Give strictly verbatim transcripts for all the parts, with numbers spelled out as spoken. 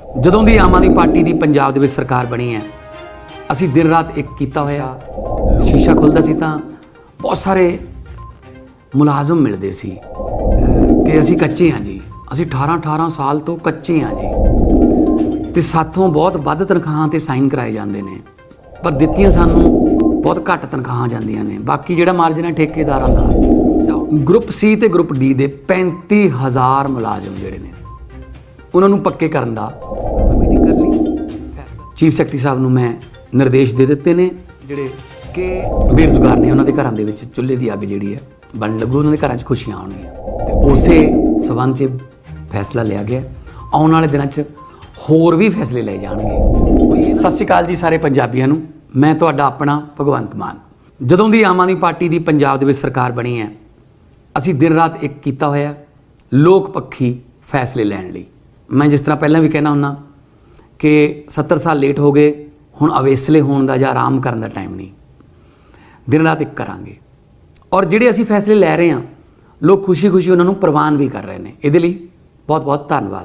ਜਦੋਂ ਦੀ ਆਮ ਆਦਮੀ ਪਾਰਟੀ ਦੀ ਪੰਜਾਬ ਦੇ ਵਿੱਚ ਸਰਕਾਰ ਬਣੀ ਹੈ, ਅਸੀਂ ਦਿਨ ਰਾਤ ਇੱਕ ਕੀਤਾ ਹੋਇਆ। ਸ਼ੀਸ਼ਾ ਖੁੱਲਦਾ ਸੀ ਤਾਂ ਬਹੁਤ ਸਾਰੇ ਮੁਲਾਜ਼ਮ ਮਿਲਦੇ ਸੀ ਕਿ ਅਸੀਂ ਕੱਚੇ ਹਾਂ ਜੀ, ਅਸੀਂ ਅਠਾਰਾਂ ਅਠਾਰਾਂ ਸਾਲ ਤੋਂ ਕੱਚੇ ਹਾਂ ਜੀ, ਤੇ ਸਾਥੋਂ ਬਹੁਤ ਵੱਧ ਤਨਖਾਹਾਂ ਤੇ ਸਾਈਨ ਕਰਾਏ ਜਾਂਦੇ ਨੇ, ਪਰ ਦਿੱਤੀਆਂ ਸਾਨੂੰ ਬਹੁਤ ਘੱਟ ਤਨਖਾਹਾਂ ਜਾਂਦੀਆਂ ਨੇ। ਬਾਕੀ ਜਿਹੜਾ ਮਾਰਜਨ ਹੈ ਠੇਕੇਦਾਰਾਂ ਦਾ। ਗਰੁੱਪ ਸੀ ਤੇ ਗਰੁੱਪ ਡੀ ਦੇ ਪੈਂਤੀ ਹਜ਼ਾਰ ਮੁਲਾਜ਼ਮ ਜਿਹੜੇ ਨੇ ਉਹਨਾਂ ਨੂੰ ਪੱਕੇ ਕਰਨ ਦਾ ਮੀਟਿੰਗ ਕਰ ਲਈ। ਚੀਫ ਸੈਕਟਰੀ ਸਾਹਿਬ ਨੂੰ ਮੈਂ ਨਿਰਦੇਸ਼ ਦੇ ਦਿੱਤੇ ਨੇ ਜਿਹੜੇ ਕਿ ਬੇਰੁਜ਼ਗਾਰ ਨੇ ਉਹਨਾਂ ਦੇ ਘਰਾਂ ਦੇ ਵਿੱਚ ਚੁੱਲ੍ਹੇ ਦੀ ਅੱਗ ਜਿਹੜੀ ਹੈ ਬਣਨ ਲੱਗੂ, ਉਹਨਾਂ ਦੇ ਘਰਾਂ 'ਚ ਖੁਸ਼ੀਆਂ ਆਉਣਗੀਆਂ, ਤੇ ਉਸੇ ਸਬੰਧ 'ਚ ਫੈਸਲਾ ਲਿਆ ਗਿਆ। ਆਉਣ ਵਾਲੇ ਦਿਨਾਂ 'ਚ ਹੋਰ ਵੀ ਫੈਸਲੇ ਲਏ ਜਾਣਗੇ। ਸਤਿ ਸ਼੍ਰੀ ਅਕਾਲ ਜੀ ਸਾਰੇ ਪੰਜਾਬੀਆਂ ਨੂੰ, ਮੈਂ ਤੁਹਾਡਾ ਆਪਣਾ ਭਗਵੰਤ ਮਾਨ। ਜਦੋਂ ਦੀ ਆਮ ਆਦਮੀ ਪਾਰਟੀ ਦੀ ਪੰਜਾਬ ਦੇ ਵਿੱਚ ਸਰਕਾਰ ਬਣੀ ਹੈ, ਅਸੀਂ ਦਿਨ ਰਾਤ ਇੱਕ ਕੀਤਾ ਹੋਇਆ ਲੋਕ ਪੱਖੀ ਫੈਸਲੇ ਲੈਣ ਲਈ। ਮੈਂ ਜਿਸ ਤਰ੍ਹਾਂ ਪਹਿਲਾਂ ਵੀ ਕਹਿਣਾ ਹੁੰਦਾ ਕਿ ਸੱਤਰ ਸਾਲ ਲੇਟ ਹੋ ਗਏ, ਹੁਣ ਅਵੇਸਲੇ ਹੋਣ ਦਾ ਜਾਂ ਆਰਾਮ ਕਰਨ ਦਾ ਟਾਈਮ ਨਹੀਂ, ਦਿਨ ਰਾਤ ਇੱਕ ਕਰਾਂਗੇ। ਔਰ ਜਿਹੜੇ ਅਸੀਂ ਫੈਸਲੇ ਲੈ ਰਹੇ ਹਾਂ, ਲੋਕ ਖੁਸ਼ੀ ਖੁਸ਼ੀ ਉਹਨਾਂ ਨੂੰ ਪ੍ਰਵਾਨ ਵੀ ਕਰ ਰਹੇ ਨੇ, ਇਹਦੇ ਲਈ ਬਹੁਤ ਬਹੁਤ ਧੰਨਵਾਦ।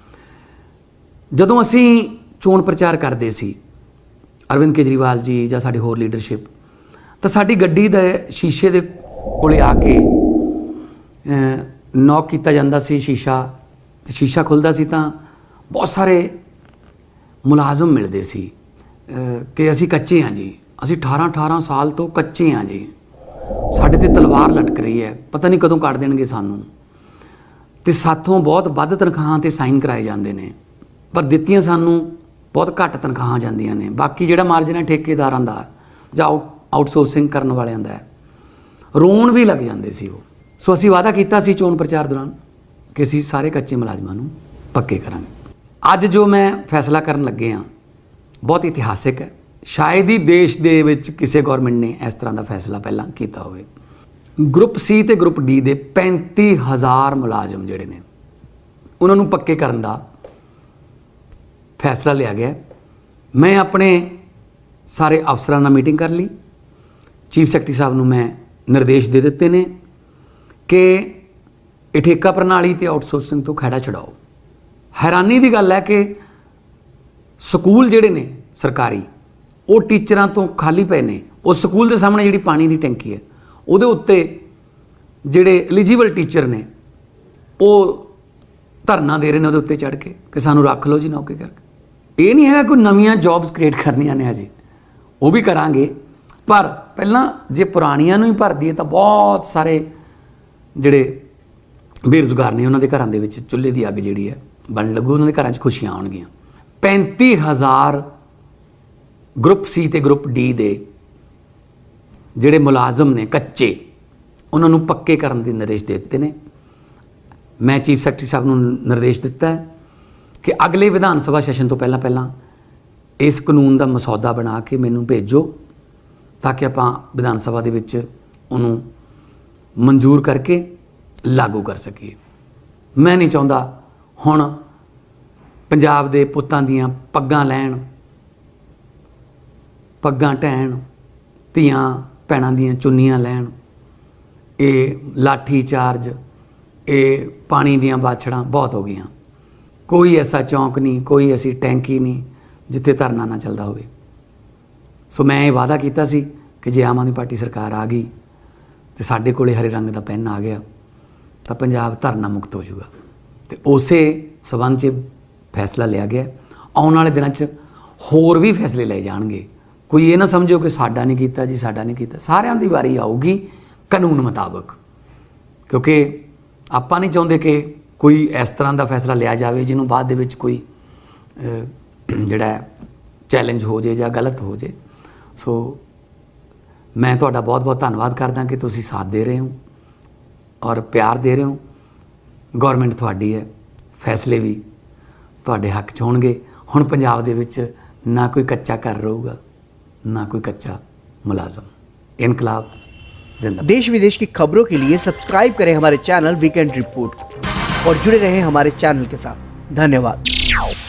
ਜਦੋਂ ਅਸੀਂ ਚੋਣ ਪ੍ਰਚਾਰ ਕਰਦੇ ਸੀ, ਅਰਵਿੰਦ ਕੇਜਰੀਵਾਲ ਜੀ ਜਾਂ ਸਾਡੀ ਹੋਰ ਲੀਡਰਸ਼ਿਪ, ਤਾਂ ਸਾਡੀ ਗੱਡੀ ਦੇ ਸ਼ੀਸ਼ੇ ਦੇ ਕੋਲੇ ਆ ਕੇ ਨੌਕ ਕੀਤਾ ਜਾਂਦਾ ਸੀ ਸ਼ੀਸ਼ਾ, ਤੇ ਸ਼ੀਸ਼ਾ ਖੁੱਲਦਾ ਸੀ ਤਾਂ ਬਹੁਤ ਸਾਰੇ ਮੁਲਾਜ਼ਮ ਮਿਲਦੇ ਸੀ ਕਿ ਅਸੀਂ ਕੱਚੇ ਹਾਂ ਜੀ, ਅਸੀਂ ਅਠਾਰਾਂ ਅਠਾਰਾਂ ਸਾਲ ਤੋਂ ਕੱਚੇ ਹਾਂ ਜੀ, ਸਾਡੇ ਤੇ ਤਲਵਾਰ ਲਟਕ ਰਹੀ ਹੈ, ਪਤਾ ਨਹੀਂ ਕਦੋਂ ਕੱਢ ਦੇਣਗੇ ਸਾਨੂੰ, ਤੇ ਸਾਥੋਂ ਬਹੁਤ ਵੱਧ ਤਨਖਾਹਾਂ ਤੇ ਸਾਈਨ ਕਰਾਏ ਜਾਂਦੇ ਨੇ, ਪਰ ਦਿੱਤੀਆਂ ਸਾਨੂੰ ਬਹੁਤ ਘੱਟ ਤਨਖਾਹਾਂ ਜਾਂਦੀਆਂ ਨੇ। ਬਾਕੀ ਜਿਹੜਾ ਮਾਰਜਨ ਹੈ ਠੇਕੇਦਾਰਾਂ ਦਾ ਜਾਂ ਆਊਟਸੋਰਸਿੰਗ ਕਰਨ ਵਾਲਿਆਂ ਦਾ, ਰੋਣ ਵੀ ਲੱਗ ਜਾਂਦੇ ਸੀ ਉਹ। ਸੋ ਅਸੀਂ ਵਾਅਦਾ ਕੀਤਾ ਸੀ ਚੋਣ ਪ੍ਰਚਾਰ ਦੌਰਾਨ ਕਿ ਅਸੀਂ ਸਾਰੇ ਕੱਚੇ ਮੁਲਾਜ਼ਮਾਂ ਨੂੰ ਪੱਕੇ ਕਰਾਂਗੇ। ਅੱਜ ਜੋ ਮੈਂ ਫੈਸਲਾ ਕਰਨ ਲੱਗੇ ਹਾਂ ਬਹੁਤ ਇਤਿਹਾਸਿਕ ਹੈ। ਸ਼ਾਇਦ ਹੀ ਦੇਸ਼ ਦੇ ਵਿੱਚ ਕਿਸੇ ਗੌਰਮੈਂਟ ਨੇ ਇਸ ਤਰ੍ਹਾਂ ਦਾ ਫੈਸਲਾ ਪਹਿਲਾਂ ਕੀਤਾ ਹੋਵੇ। ਗਰੁੱਪ ਸੀ ਤੇ ਗਰੁੱਪ ਡੀ ਦੇ ਪੈਂਤੀ ਹਜ਼ਾਰ ਮੁਲਾਜ਼ਮ ਜਿਹੜੇ ਨੇ ਉਹਨਾਂ ਨੂੰ ਪੱਕੇ ਕਰਨ ਦਾ ਫੈਸਲਾ ਲਿਆ ਗਿਆ। ਮੈਂ ਆਪਣੇ ਸਾਰੇ ਅਫਸਰਾਂ ਨਾਲ ਮੀਟਿੰਗ ਕਰ ਲਈ। ਚੀਫ ਸੈਕਟਰੀ ਸਾਹਿਬ ਨੂੰ ਮੈਂ ਨਿਰਦੇਸ਼ ਦੇ ਦਿੱਤੇ ਨੇ ਕਿ ਇਹ ਠੇਕਾ ਪ੍ਰਣਾਲੀ ਤੇ ਆਊਟਸੋਰਸਿੰਗ ਤੋਂ ਖਹਿੜਾ ਛਡਾਓ। ਹੈਰਾਨੀ ਦੀ ਗੱਲ ਹੈ ਕਿ ਸਕੂਲ ਜਿਹੜੇ ਨੇ ਸਰਕਾਰੀ, ਉਹ ਟੀਚਰਾਂ ਤੋਂ ਖਾਲੀ ਪਏ ਨੇ। ਉਸ ਸਕੂਲ ਦੇ ਸਾਹਮਣੇ ਜਿਹੜੀ ਪਾਣੀ ਦੀ ਟੈਂਕੀ ਹੈ, ਉਹਦੇ ਉੱਤੇ ਜਿਹੜੇ ਐਲੀਜੀਬਲ ਟੀਚਰ ਨੇ ਉਹ ਧਰਨਾ ਦੇ ਰਹੇ ਨੇ ਉਹਦੇ ਉੱਤੇ ਚੜ੍ਹ ਕੇ ਕਿ ਸਾਨੂੰ ਰੱਖ ਲਓ ਜੀ ਨੌਕਰੀ ਕਰਕੇ। ਇਹ ਨਹੀਂ ਹੈ ਕੋਈ ਨਵੀਆਂ ਜੌਬਸ ਕ੍ਰੀਏਟ ਕਰਨੀਆਂ ਨੇ, ਹਜੇ ਉਹ ਵੀ ਕਰਾਂਗੇ, ਪਰ ਪਹਿਲਾਂ ਜੇ ਪੁਰਾਣੀਆਂ ਨੂੰ ਹੀ ਭਰ ਦਈਏ ਤਾਂ ਬਹੁਤ ਸਾਰੇ ਜਿਹੜੇ ਬੇਰੁਜ਼ਗਾਰ ਨੇ ਉਹਨਾਂ ਦੇ ਘਰਾਂ ਦੇ ਵਿੱਚ ਚੁੱਲ੍ਹੇ ਦੀ ਅੱਗ ਜਿਹੜੀ ਹੈ ਬਣਨ ਲੱਗੂ, ਉਹਨਾਂ ਦੇ ਘਰਾਂ 'ਚ ਖੁਸ਼ੀਆਂ ਆਉਣਗੀਆਂ। ਪੈਂਤੀ ਹਜ਼ਾਰ ਗਰੁੱਪ ਸੀ ਤੇ ਗਰੁੱਪ ਡੀ ਦੇ ਜਿਹੜੇ ਮੁਲਾਜ਼ਮ ਨੇ ਕੱਚੇ, ਉਹਨਾਂ ਨੂੰ ਪੱਕੇ ਕਰਨ ਦੇ ਨਿਰਦੇਸ਼ ਦੇ ਦਿੱਤੇ ਨੇ। ਮੈਂ ਚੀਫ ਸੈਕਟਰੀ ਸਾਹਿਬ ਨੂੰ ਨਿਰਦੇਸ਼ ਦਿੱਤਾ ਹੈ ਕਿ ਅਗਲੇ ਵਿਧਾਨ ਸਭਾ ਸੈਸ਼ਨ ਤੋਂ ਪਹਿਲਾਂ ਪਹਿਲਾਂ ਇਸ ਕਾਨੂੰਨ ਦਾ ਮਸੌਦਾ ਬਣਾ ਕੇ ਮੈਨੂੰ ਭੇਜੋ, ਤਾਂ ਕਿ ਆਪਾਂ ਵਿਧਾਨ ਸਭਾ ਦੇ ਵਿੱਚ ਉਹਨੂੰ ਮਨਜ਼ੂਰ ਕਰਕੇ ਲਾਗੂ ਕਰ ਸਕੀਏ। ਮੈਂ ਨਹੀਂ ਚਾਹੁੰਦਾ ਹੁਣ ਪੰਜਾਬ ਦੇ ਪੁੱਤਾਂ ਦੀਆਂ ਪੱਗਾਂ ਲੈਣ, ਪੱਗਾਂ ਢਹਿਣ, ਧੀਆਂ ਭੈਣਾਂ ਦੀਆਂ ਚੁੰਨੀਆਂ ਲੈਣ, ਇਹ ਲਾਠੀ ਚਾਰਜ, ਇਹ ਪਾਣੀ ਦੀਆਂ ਬਾਛੜਾਂ ਬਹੁਤ ਹੋ ਗਈਆਂ। ਕੋਈ ਐਸਾ ਚੌਂਕ ਨਹੀਂ, ਕੋਈ ਐਸੀ ਟੈਂਕੀ ਨਹੀਂ ਜਿੱਥੇ ਧਰਨਾ ਨਾ ਚੱਲਦਾ ਹੋਵੇ। ਸੋ ਮੈਂ ਇਹ ਵਾਅਦਾ ਕੀਤਾ ਸੀ ਕਿ ਜੇ ਆਮ ਆਦਮੀ ਪਾਰਟੀ ਸਰਕਾਰ ਆ ਗਈ ਤੇ ਸਾਡੇ ਕੋਲੇ ਹਰੇ ਰੰਗ ਦਾ ਪੈਨ ਆ ਗਿਆ ਤਾਂ ਪੰਜਾਬ ਧਰਨਾ ਮੁਕਤ ਹੋ ਜਾਊਗਾ, ਤੇ ਉਸੇ ਸਬੰਧ 'ਚ ਫੈਸਲਾ ਲਿਆ ਗਿਆ। ਆਉਣ ਵਾਲੇ ਦਿਨਾਂ 'ਚ ਹੋਰ ਵੀ ਫੈਸਲੇ ਲਏ ਜਾਣਗੇ। ਕੋਈ ਇਹ ਨਾ ਸਮਝੋ ਕਿ ਸਾਡਾ ਨਹੀਂ ਕੀਤਾ ਜੀ, ਸਾਡਾ ਨਹੀਂ ਕੀਤਾ। ਸਾਰਿਆਂ ਦੀ ਵਾਰੀ ਆਊਗੀ ਕਾਨੂੰਨ ਮੁਤਾਬਕ, ਕਿਉਂਕਿ ਆਪਾਂ ਨਹੀਂ ਚਾਹੁੰਦੇ ਕਿ ਕੋਈ ਇਸ ਤਰ੍ਹਾਂ ਦਾ ਫੈਸਲਾ ਲਿਆ ਜਾਵੇ ਜਿਹਨੂੰ ਬਾਅਦ ਦੇ ਵਿੱਚ ਕੋਈ ਜਿਹੜਾ ਚੈਲੰਜ ਹੋ ਜਾਏ ਜਾਂ ਗਲਤ ਹੋ ਜਾਏ। ਸੋ ਮੈਂ ਤੁਹਾਡਾ ਬਹੁਤ ਬਹੁਤ ਧੰਨਵਾਦ ਕਰਦਾ ਕਿ ਤੁਸੀਂ ਸਾਥ ਦੇ ਰਹੇ ਹੋ ਔਰ ਪਿਆਰ ਦੇ ਰਹੇ ਹੋ। ਗੌਰਮੈਂਟ ਤੁਹਾਡੀ ਹੈ, ਫੈਸਲੇ ਵੀ ਤੁਹਾਡੇ ਹੱਕ 'ਚ ਹੋਣਗੇ। ਹੁਣ ਪੰਜਾਬ ਦੇ ਵਿੱਚ ਨਾ ਕੋਈ ਕੱਚਾ ਘਰ ਰਹੂਗਾ, ना कोई कच्चा मुलाजम। इनकलाब जिंदाबाद। देश विदेश की खबरों के लिए सब्सक्राइब करें हमारे चैनल वीकेंड रिपोर्ट और जुड़े रहें हमारे चैनल के साथ। धन्यवाद।